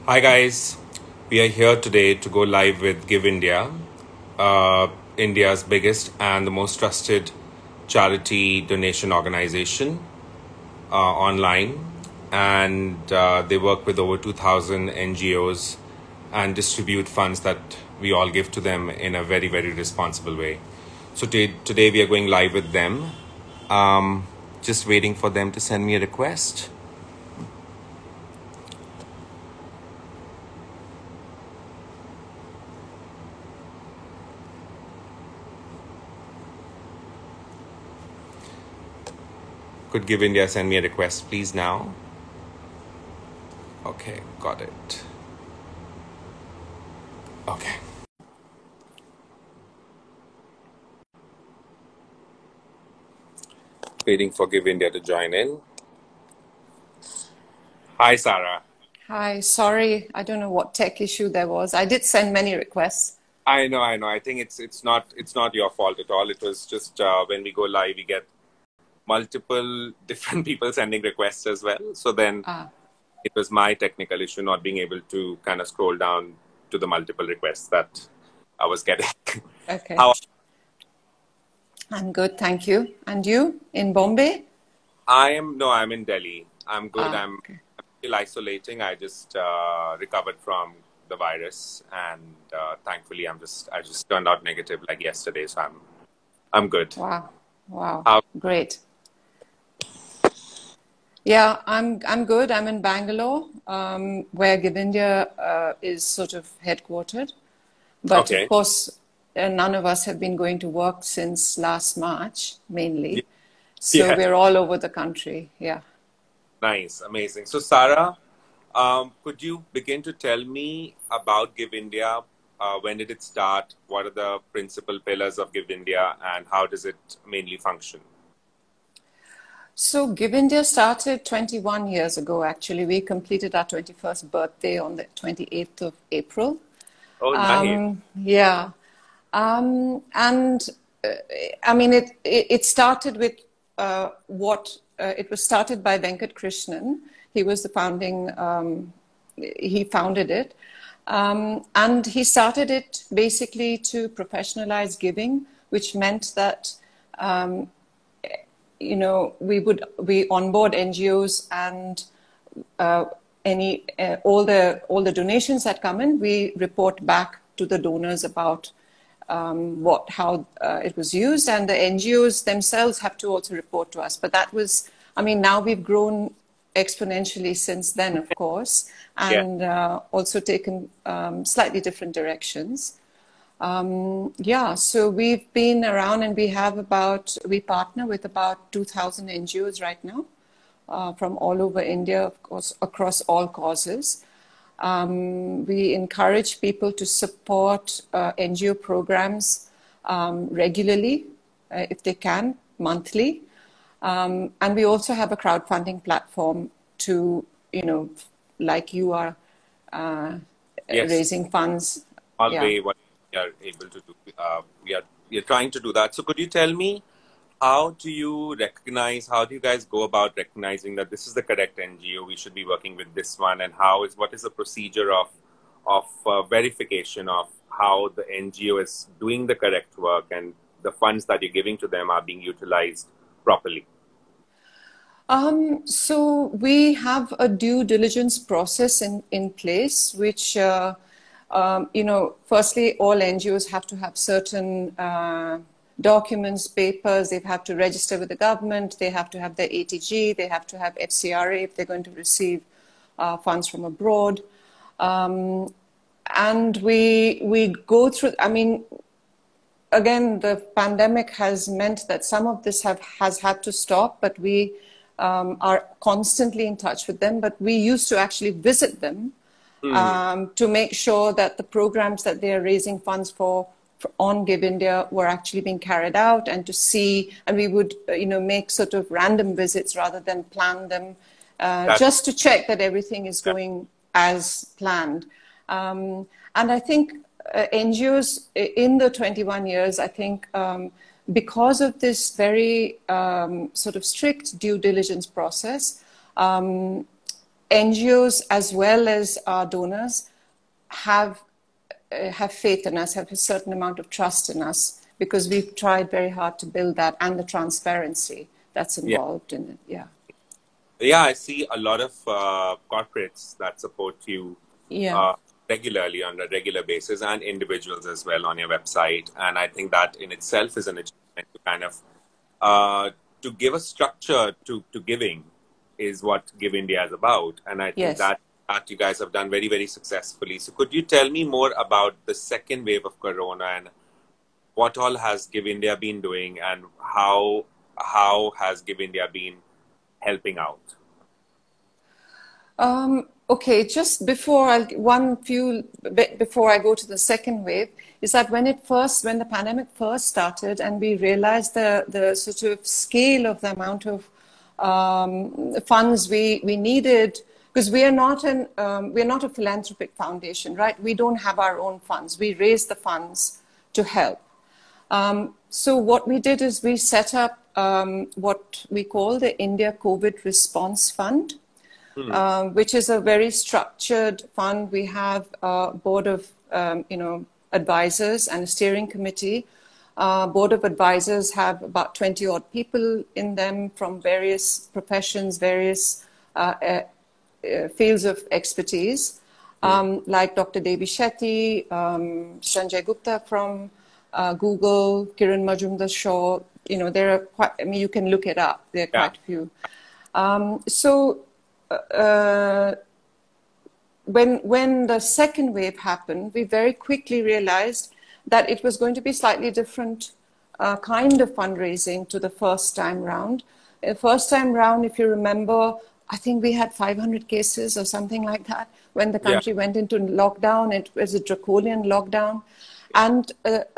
Hi guys, we are here today to go live with Give India, India's biggest and the most trusted charity donation organization online. And they work with over 2,000 NGOs and distribute funds that we all give to them in a very, very responsible way. So today we are going live with them. Just waiting for them to send me a request. Could Give India send me a request, please, now? Okay, got it. Okay. Waiting for Give India to join in. Hi, Sarah. Hi, sorry, I don't know what tech issue there was. I did send many requests. I know. I think it's not your fault at all. It was just when we go live, we get multiple different people sending requests as well. So then it was my technical issue not being able to kind of scroll down to the multiple requests that I was getting. Okay. How I'm good, thank you. And you in Bombay? I'm in Delhi. I'm good. I'm Okay. still isolating. I just recovered from the virus, and thankfully I just turned out negative like yesterday, so I'm good. Wow, wow, How great. Yeah, I'm good. I'm in Bangalore, where Give India is sort of headquartered. But of okay? course, none of us have been going to work since last March, Yeah, mainly. So yeah. we're all over the country. Yeah. Nice, amazing. So Sarah, could you begin to tell me about Give India? When did it start? What are the principal pillars of Give India, and how does it mainly function? So Give India started 21 years ago, actually. We completed our 21st birthday on the 28th of April. Oh, nice. Yeah. And I mean, it started with it was started by Venkat Krishnan. He was the he founded it. And he started it basically to professionalize giving, which meant that we onboard NGOs and all the donations that come in, we report back to the donors about how it was used, and the NGOs themselves have to also report to us. But that was, I mean, now we've grown exponentially since then, of course, Yeah. and also taken slightly different directions. Yeah, so we've been around, and we partner with about 2,000 NGOs right now, from all over India, of course, across all causes. We encourage people to support NGO programs regularly, if they can, monthly. And we also have a crowdfunding platform to, like you are Yes. raising funds. All Yeah. way what we are able to do. We are trying to do that. So could you tell me, how do you guys go about recognizing that this is the correct NGO, we should be working with this one, and what is the procedure of verification of how the NGO is doing the correct work and the funds that you're giving to them are being utilized properly? So we have a due diligence process in place, which, firstly, all NGOs have to have certain documents, papers. They have to register with the government. They have to have their ATG. They have to have FCRA if they're going to receive funds from abroad. And we go through, I mean, again, the pandemic has meant that some of this has had to stop, but we are constantly in touch with them. But we used to actually visit them to make sure that the programs that they are raising funds for on Give India were actually being carried out, and to see, and we would make sort of random visits rather than plan them, That, just to check that everything is going as planned. And I think NGOs in the 21 years, I think, because of this very sort of strict due diligence process, NGOs as well as our donors have faith in us, have a certain amount of trust in us, because we've tried very hard to build that, and the transparency that's Yeah. involved in it. Yeah. Yeah, I see a lot of corporates that support you Yeah. regularly on a regular basis, and individuals as well on your website. And I think that in itself is an achievement to kind of to give a structure to giving is what Give India is about. And I think Yes. that you guys have done very, very successfully. So could you tell me more about the second wave of Corona and what all has Give India been doing, and how has Give India been helping out? Okay, just before before I go to the second wave, is that when the pandemic first started, and we realized the sort of scale of the amount of funds we needed, because we're not a philanthropic foundation, right? We don't have our own funds. We raise the funds to help. So what we did is we set up what we call the India COVID Response Fund, which is a very structured fund. We have a board of advisors and a steering committee. Board of advisors have about 20 odd people in them from various professions, various fields of expertise, like Dr. Devi Shetty, Sanjay Gupta from Google, Kiran Majumdar-Shaw. There are quite, you can look it up. There are quite a few. When the second wave happened, we very quickly realized that it was going to be slightly different kind of fundraising to the first time round. First time round, if you remember, I think we had 500 cases or something like that when the country went into lockdown. It was a draconian lockdown. And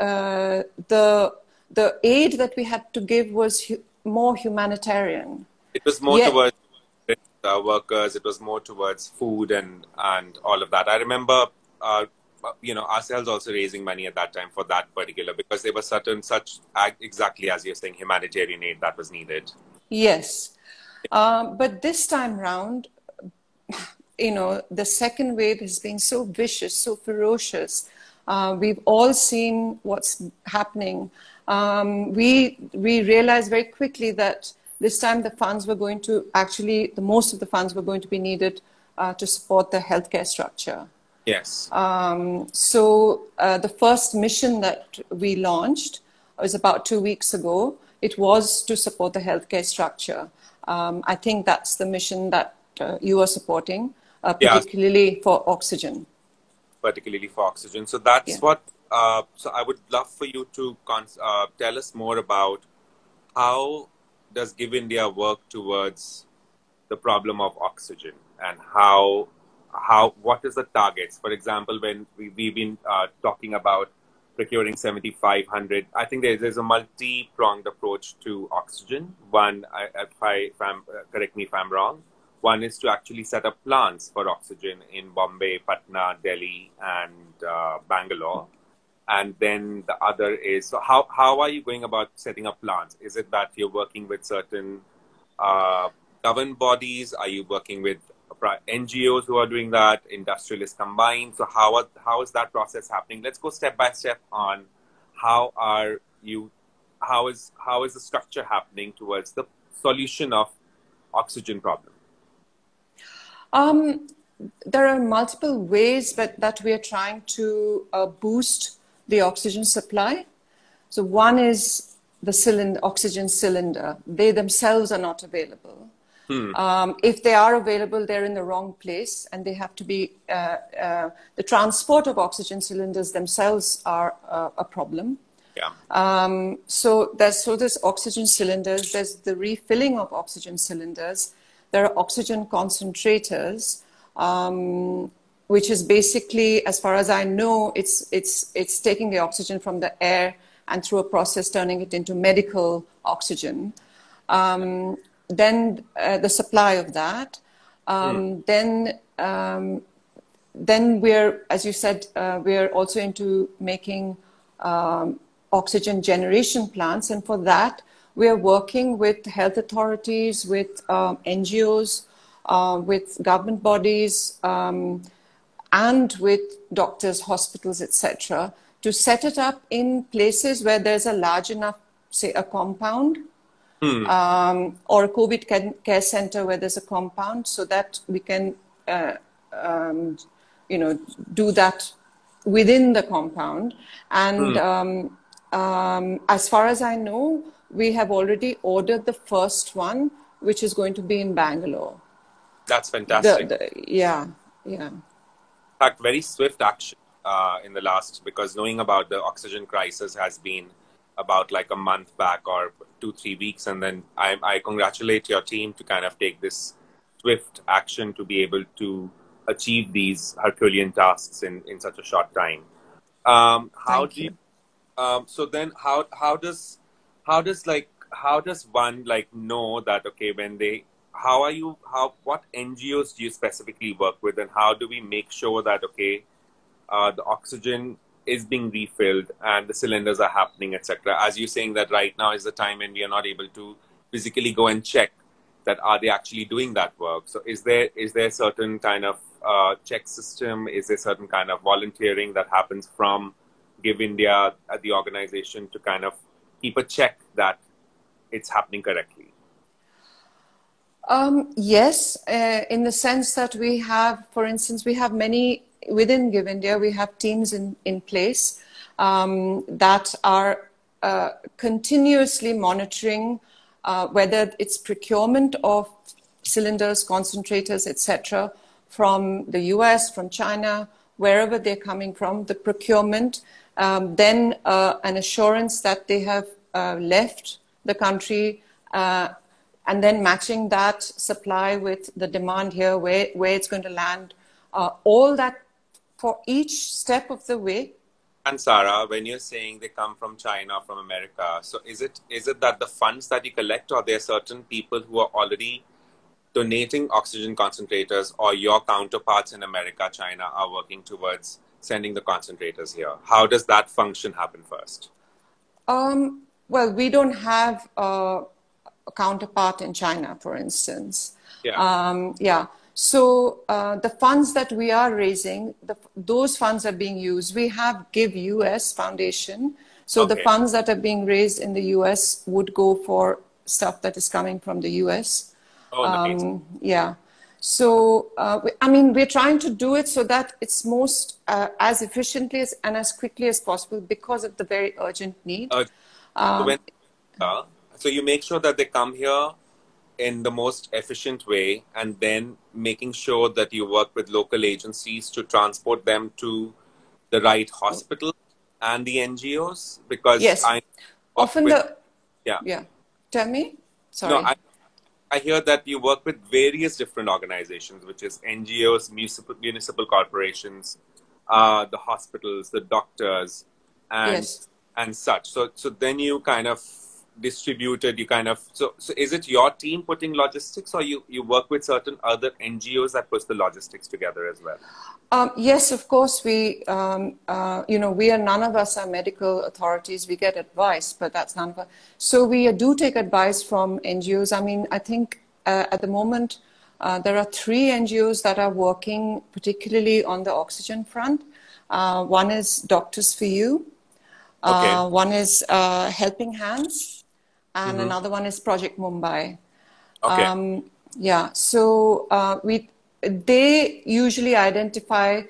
the aid that we had to give was more humanitarian. It was more towards workers. It was more towards food and all of that. I remember, ourselves also raising money at that time for that particular, because there was such exactly as you're saying, humanitarian aid that was needed. Yes, but this time round, the second wave has been so vicious, so ferocious. We've all seen what's happening. We realized very quickly that this time the funds were going to most of the funds were going to be needed to support the healthcare structure. Yes. So the first mission that we launched was about 2 weeks ago. It was to support the healthcare structure. I think that's the mission that you are supporting, particularly for oxygen. Particularly for oxygen. So that's what, so I would love for you to tell us more about how does Give India work towards the problem of oxygen, and what is the targets? For example, when we've been talking about procuring 7,500, I think there's a multi-pronged approach to oxygen. One, correct me if I'm wrong, one is to actually set up plants for oxygen in Bombay, Patna, Delhi, and Bangalore. And then the other is, so how are you going about setting up plants? Is it that you're working with certain government bodies? Are you working with NGOs who are doing that, industrialists combined? So how is that process happening? Let's go step by step on how is the structure happening towards the solution of oxygen problem? There are multiple ways that we are trying to boost the oxygen supply. So one is the oxygen cylinder. They themselves are not available. If they are available, they're in the wrong place, and they have to be, the transport of oxygen cylinders themselves are a problem. Yeah. So there's oxygen cylinders, there's the refilling of oxygen cylinders, there are oxygen concentrators, which is basically, as far as I know, it's taking the oxygen from the air and through a process turning it into medical oxygen. Then the supply of that. Then we're, as you said, we're also into making oxygen generation plants. And for that, we are working with health authorities, with NGOs, with government bodies and with doctors, hospitals, etc., to set it up in places where there's a large enough, say, a compound or a COVID care center where there's a compound, so that we can, do that within the compound. And as far as I know, we have already ordered the first one, which is going to be in Bangalore. That's fantastic. Yeah. In fact, very swift action in the last, because knowing about the oxygen crisis has been about like a month back or 2-3 weeks. And then I congratulate your team to kind of take this swift action to be able to achieve these Herculean tasks in such a short time. So then how does one like know that, okay, what NGOs do you specifically work with, and how do we make sure that, okay, the oxygen is being refilled and the cylinders are happening, etc. As you're saying that right now is the time when we are not able to physically go and check that are they actually doing that work. So is there a certain kind of check system? Is there certain kind of volunteering that happens from Give India at the organization to kind of keep a check that it's happening correctly? Yes, in the sense that we have, for instance, we have many within Give India, we have teams in place that are continuously monitoring whether it's procurement of cylinders, concentrators, etc., from the US, from China, wherever they're coming from, the procurement, then an assurance that they have left the country, and then matching that supply with the demand here, where it's going to land, all that for each step of the way. And Sarah, when you're saying they come from China, from America, so is it that the funds that you collect, or there are certain people who are already donating oxygen concentrators, or your counterparts in America, China, are working towards sending the concentrators here? How does that function happen first? Well, we don't have a counterpart in China, for instance. Yeah. So the funds that we are raising, those funds are being used. We have Give US Foundation. So the funds that are being raised in the US would go for stuff that is coming from the US. Oh, nice. Yeah. So, we're trying to do it so that it's most as efficiently and as quickly as possible because of the very urgent need. So you make sure that they come here in the most efficient way, and then making sure that you work with local agencies to transport them to the right hospital and the NGOs, because yes, Tell me. Sorry. No, I hear that you work with various different organizations, which is NGOs, municipal corporations, the hospitals, the doctors, and such. So then you kind of distributed, so is it your team putting logistics, or you work with certain other NGOs that puts the logistics together as well? Yes, of course. We none of us are medical authorities. We get advice, but that's none of us. So we do take advice from NGOs. I mean, I think at the moment there are 3 NGOs that are working particularly on the oxygen front. One is Doctors for You. One is Helping Hands. And another one is Project Mumbai. So they usually identify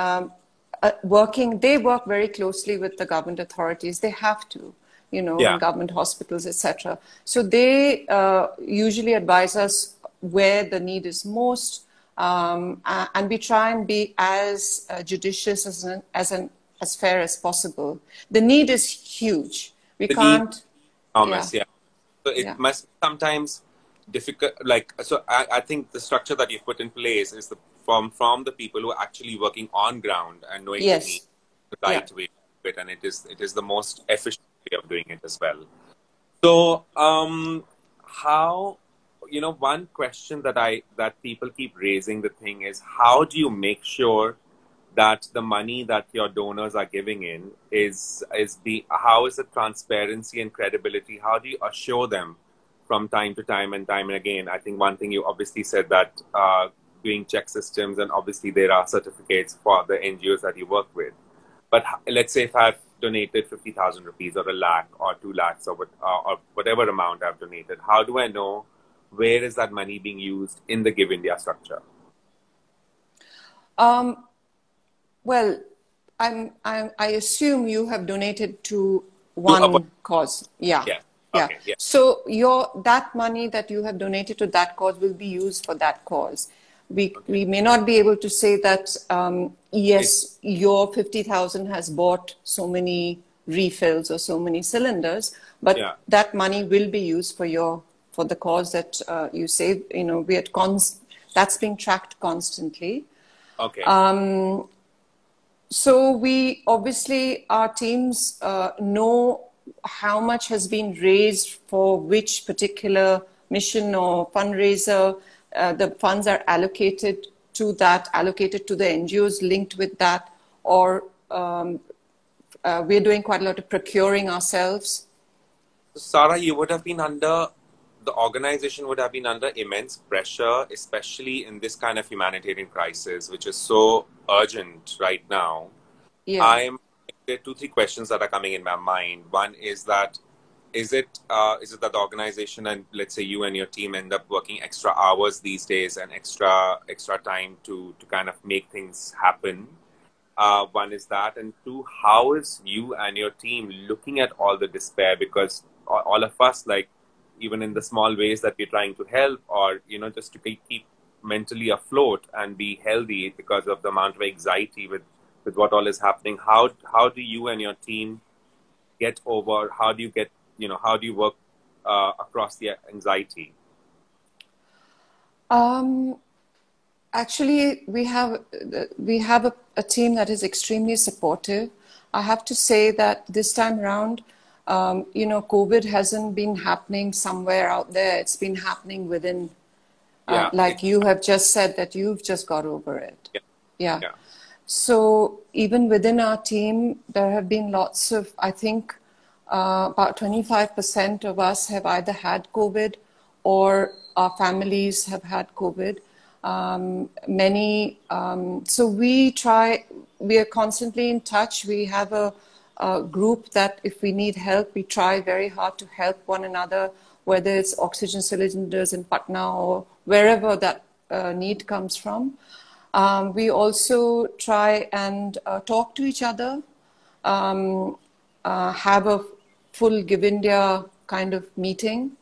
they work very closely with the government authorities. They have to, in government hospitals, etc. So they usually advise us where the need is most, and we try and be as judicious as fair as possible. The need is huge. We can't. So it must sometimes difficult. I think the structure that you've put in place is from the people who are actually working on ground and knowing the need, the right way to do it, and it is the most efficient way of doing it as well. So, one question that people keep raising the thing is, how do you make sure that the money that your donors are giving in how is the transparency and credibility? How do you assure them from time to time and again. I think one thing you obviously said that doing check systems, and obviously there are certificates for the NGOs that you work with. But let's say if I've donated 50,000 rupees or a lakh or 2 lakhs or whatever amount I've donated, how do I know where is that money being used in the Give India structure? Well, I assume you have donated to one cause. Yeah. Yeah. Yeah. Okay. Yeah. So that money that you have donated to that cause will be used for that cause. We may not be able to say that, yes, your 50,000 has bought so many refills or so many cylinders, but that money will be used for the cause that you say, you know, that's being tracked constantly. Okay. So we obviously, our teams know how much has been raised for which particular mission or fundraiser. The funds are allocated to the NGOs linked with that, or we're doing quite a lot of procuring ourselves. Sarah, the organization would have been under immense pressure, especially in this kind of humanitarian crisis, which is so urgent right now. Yeah. There are 2-3 questions that are coming in my mind. One is that, is it that the organization and let's say you and your team end up working extra hours these days and extra time to kind of make things happen? One is that, and 2, how is you and your team looking at all the despair? Because all of us, like, even in the small ways that we're trying to help, or, you know, just to keep mentally afloat and be healthy because of the amount of anxiety with what all is happening. How do you and your team get over? How do you work across the anxiety? Actually, we have a team that is extremely supportive. I have to say that this time around, you know, COVID hasn't been happening somewhere out there. It's been happening within, like you have just said that you've just got over it. Yeah. So even within our team, there have been lots of, I think, about 25% of us have either had COVID or our families have had COVID. So we are constantly in touch. We have a group that if we need help, we try very hard to help one another, whether it's oxygen cylinders in Patna or wherever that need comes from. We also try and talk to each other, have a full Give India kind of meeting.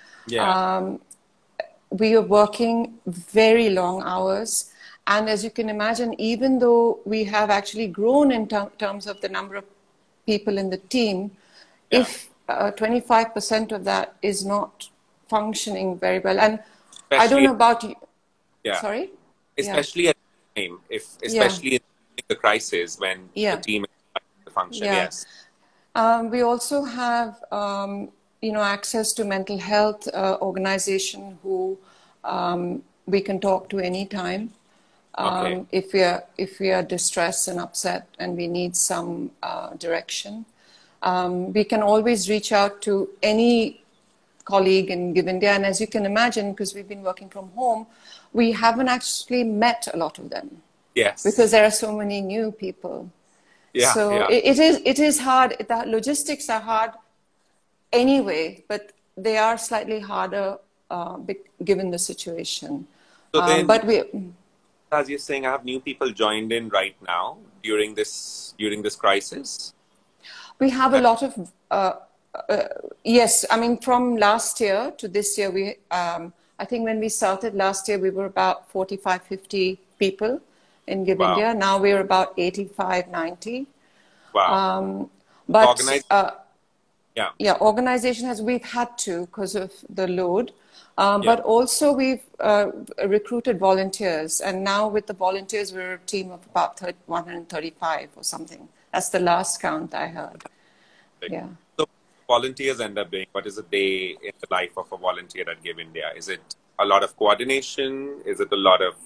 We are working very long hours. And as you can imagine, even though we have actually grown in terms of the number of people in the team, if 25% of that is not functioning very well, and especially, I don't know about you. Sorry? Especially at the time, especially in the crisis when the team is trying to function. We also have you know, access to mental health organization who we can talk to anytime. If we are distressed and upset and we need some direction, we can always reach out to any colleague in Give India. And as you can imagine, because we've been working from home, we haven't actually met a lot of them. Yes. Because there are so many new people. It is hard. The logistics are hard anyway, but they are slightly harder given the situation. So then, as you're saying, I have new people joined in right now during this crisis. We have a lot of yes. I mean, from last year to this year, we I think when we started last year, we were about 45, 50 people in Give India. Now we're about 85, 90. Wow. But organization we've had to because of the load. But also we've recruited volunteers, and now with the volunteers, we're a team of about 135 or something. That's the last count I heard. Yeah. So volunteers end up doing, what is a day in the life of a volunteer at Give India? Is it a lot of coordination? Is it a lot of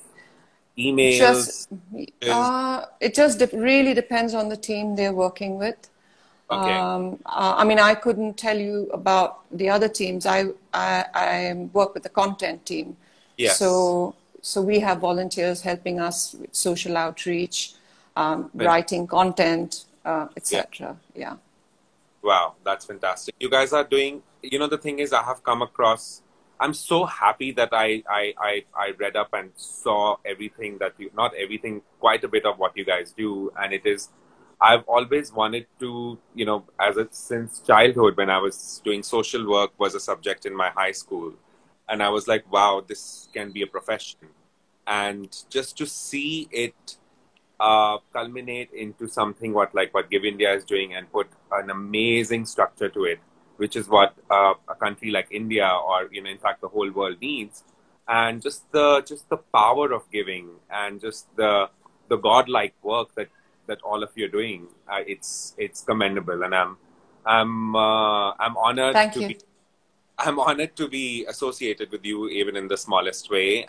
emails? It just really depends on the team they're working with. Okay. I mean, I couldn't tell you about the other teams. I work with the content team. Yes. So we have volunteers helping us with social outreach, Fan- writing content, Yeah. etc. Yeah. Wow, that's fantastic. You guys are doing, the thing is, I have come across, I'm so happy that I read up and saw everything that you, not everything, quite a bit of what you guys do. And it is, I've always wanted to, since childhood, when I was doing social work, was a subject in my high school. And I was like, wow, this can be a profession. And just to see it culminate into something what Give India is doing and put an amazing structure to it, which is what a country like India or in fact the whole world needs, and just the power of giving and just the godlike work that all of you are doing, it's commendable, and I'm honored Thank to you. be I'm honored to be associated with you even in the smallest way,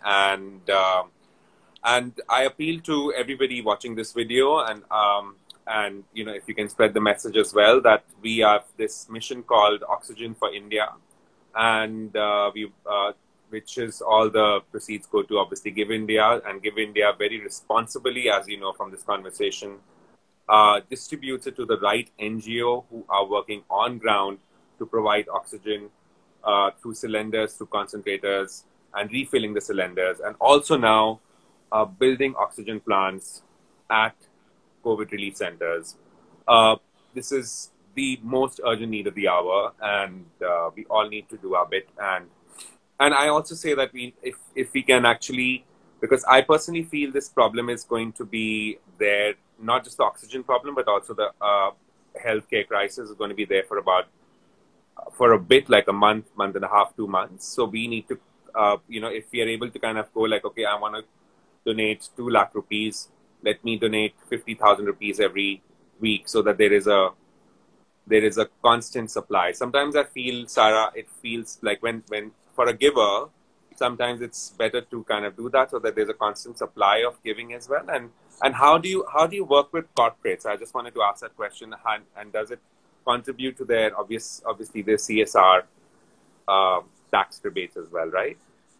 and I appeal to everybody watching this video, and if you can spread the message as well, that we have this mission called Oxygen for India, and which is all the proceeds go to obviously Give India, and Give India very responsibly, as you know from this conversation, distributes it to the right NGO who are working on ground to provide oxygen through cylinders, through concentrators, and refilling the cylinders, and also now building oxygen plants at COVID relief centers. This is the most urgent need of the hour, and we all need to do our bit. And I also say that if we can actually, because I personally feel this problem is going to be there, not just the oxygen problem, but also the healthcare crisis is going to be there for a bit, like a month and a half, 2 months. So we need to, if we are able to kind of go like, okay, I want to donate 2 lakh rupees, let me donate 50,000 rupees every week, so that there is a constant supply. Sometimes I feel, Sarah, it feels like when for a giver, sometimes it's better to kind of do that so that there's a constant supply of giving as well. And how do you work with corporates? I just wanted to ask that question. And does it contribute to their obviously their CSR tax rebates as well, right?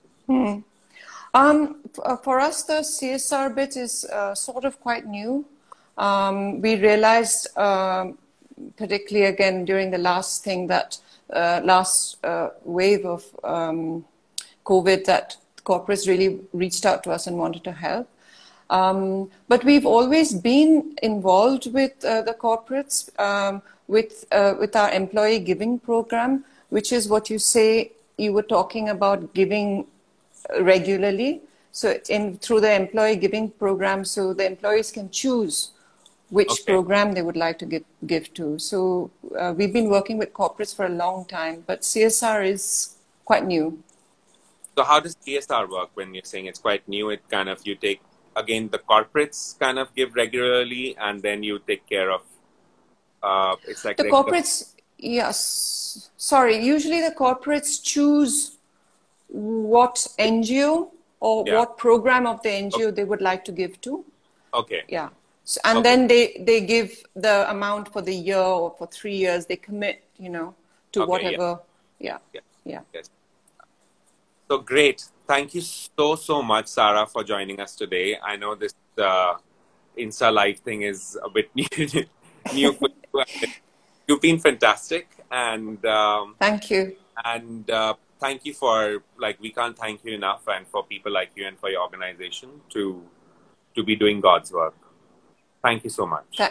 For us, the CSR bit is sort of quite new. We realized, particularly again during the last thing that last wave of COVID, that corporates really reached out to us and wanted to help. But we've always been involved with the corporates, with our employee giving program, which is what you say you were talking about, giving regularly. So through the employee giving program, so the employees can choose which Okay. program they would like to give to. So we've been working with corporates for a long time, but CSR is quite new. So how does CSR work when you're saying it's quite new? It kind of, you take, again, the corporates kind of give regularly, and then you take care of, it's like The regular. corporates, yes, sorry, usually the corporates choose what NGO or Yeah. what program of the Okay. NGO they would like to give to. Okay. Yeah. So, and Okay. then they give the amount for the year or for 3 years. They commit, to Okay. Yeah. whatever. Yeah. Yeah. Yeah. Yes. So great. Thank you so much, Sarah, for joining us today. I know this Insta Live thing is a bit new for you. You've been fantastic, Thank you. and thank you for, like, we can't thank you enough, and for people like you and for your organization to be doing God's work. Thank you so much.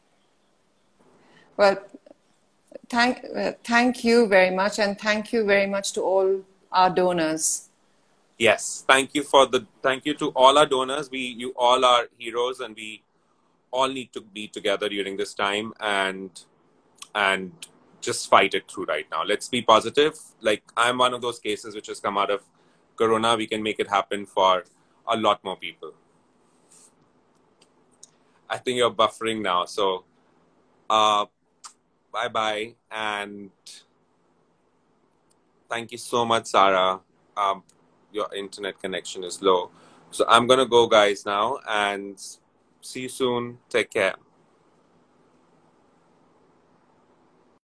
Well, thank you very much, and thank you very much to all our donors. Yes, thank you to all our donors. You all are heroes, and we all need to be together during this time and just fight it through right now. Let's be positive. Like, I'm one of those cases which has come out of Corona. We can make it happen for a lot more people. I think you're buffering now. So, bye-bye. And thank you so much, Sarah. Your internet connection is low. So I'm going to go, guys, now. And see you soon. Take care.